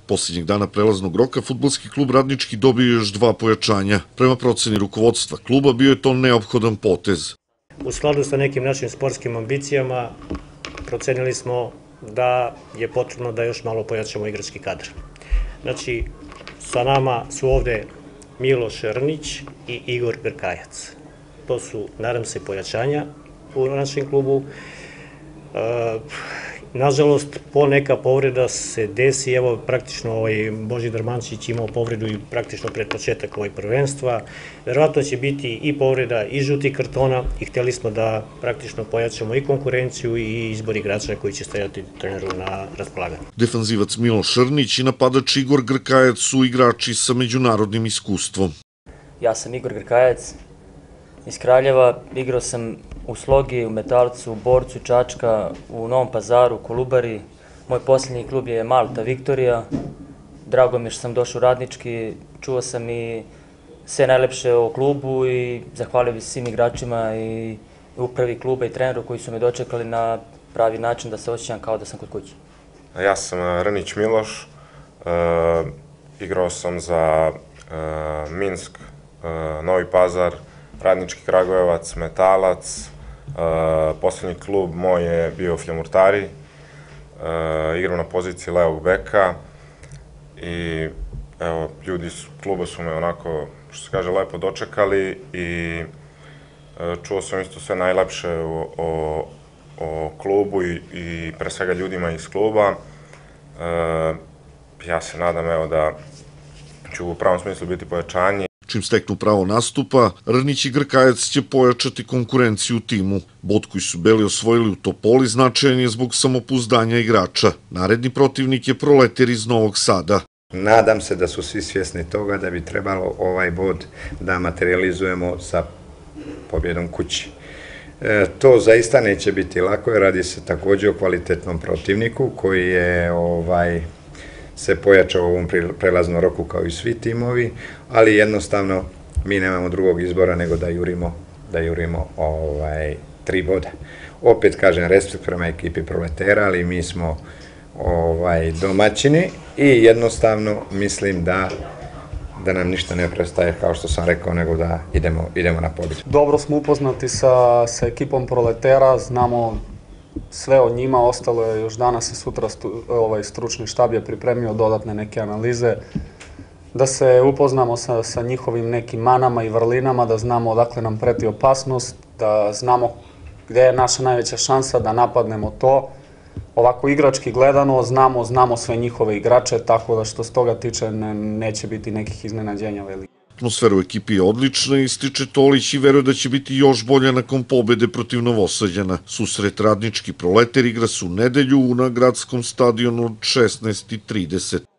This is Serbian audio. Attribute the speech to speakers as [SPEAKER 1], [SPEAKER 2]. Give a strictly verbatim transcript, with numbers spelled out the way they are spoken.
[SPEAKER 1] Posljednjeg dana prelaznog roka fudbalski klub Radnički dobio još dva pojačanja. Prema proceni rukovodstva kluba bio je to neophodan potez.
[SPEAKER 2] U skladu sa nekim našim sportskim ambicijama procenili smo da je potrebno da još malo pojačamo igrački kadar. Znači, sa nama su ovde Miloš Rnić i Igor Grkajac. To su, nadam se, pojačanja u našem klubu. Nažalost, poneka povreda se desi, evo praktično ovaj Božidar Mančić imao povredu i praktično pred početak ovaj prvenstva. Verovatno će biti i povreda i žuti kartona i hteli smo da praktično pojačamo i konkurenciju i izbor igrača koji će stajati treneru na raspolaganju.
[SPEAKER 1] Defanzivac Miloš Rnić i napadač Igor Grkajac su igrači sa međunarodnim iskustvom.
[SPEAKER 3] Ja sam Igor Grkajac iz Kraljeva, igrao sam u Slogi, u Metalcu, u Borcu, Čačka, u Novom Pazaru, Kolubari. Moj posljednji klub je Malta Viktorija. Drago mi je što sam došao u Radnički, čuo sam i sve najlepše o klubu i zahvalio bih svim igračima i upravi kluba i treneru koji su me dočekali na pravi način da se osjećam kao da sam kod kuće.
[SPEAKER 4] Ja sam Rnić Miloš, igrao sam za Minsk, Novi Pazar, Radnički Kragujevac, Metalac, posljednji klub moj je bio Fljamurtari, igram na poziciji levog beka i evo, ljudi iz kluba su me onako, što se kaže, lepo dočekali i čuo sam isto sve najlepše o, o klubu i, i pre svega ljudima iz kluba. Ja se nadam evo da ću u pravom smislu biti pojačanje.
[SPEAKER 1] Čim steknu pravo nastupa, Rnić i Grkajac će pojačati konkurenciju u timu. Bod koji su beli osvojili u Topoli značajan je zbog samopouzdanja igrača. Naredni protivnik je Proleter iz Novog Sada.
[SPEAKER 5] Nadam se da su svi svjesni toga da bi trebalo ovaj bod da materializujemo sa pobjedom kući. E, to zaista neće biti lako, jer radi se također o kvalitetnom protivniku koji je ovaj, se pojačao u ovom prelaznom roku kao i svi timovi, ali jednostavno mi nemamo drugog izbora nego da jurimo, da jurimo ovaj, tri boda. Opet kažem, respekt prema ekipi Proletera, ali mi smo ovaj, domaćini i jednostavno mislim da da nam ništa ne prestaje, kao što sam rekao, nego da idemo, idemo na pobjedu.
[SPEAKER 6] Dobro smo upoznati sa, sa ekipom Proletera, znamo sve o njima, ostalo je još danas i sutra stu, ovaj, stručni štab je pripremio dodatne neke analize, da se upoznamo sa, sa njihovim nekim manama i vrlinama, da znamo odakle nam preti opasnost, da znamo gde je naša najveća šansa da napadnemo to. Ovako igrački gledano znamo, znamo sve njihove igrače, tako da što s toga tiče ne, neće biti nekih iznenađenja velike.
[SPEAKER 1] Atmosfera u ekipi je odlična, ističe Tolić i veruje da će biti još bolja nakon pobede protiv Novosađana. Susret Radnički Proleter igra se u nedelju na gradskom stadionu od šesnaest i trideset.